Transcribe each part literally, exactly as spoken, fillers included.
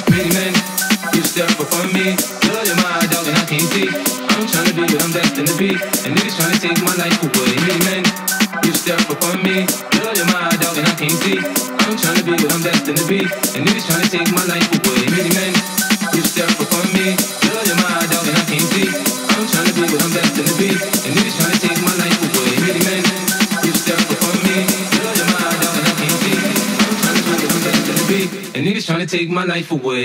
Many men, you step up on me. Girl, you're my dog and I can't see. I'm tryna be what I'm destined to be, and niggas tryna take my life away. Many men, you step up on me. Girl, you're my dog and I can't see. I'm tryna be what I'm destined to be, and niggas tryna take my life away. Many men, you step up on me. Girl, you're my dog and I can't see. I'm tryna be what I'm destined to be, and niggas tryna take my life away. Many men, you step up on me. Girl, you're my dog and I can't see. I'm tryna be what I'm destined to be, and niggas tryna take my life away.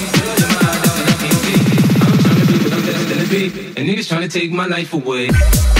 Take my life away.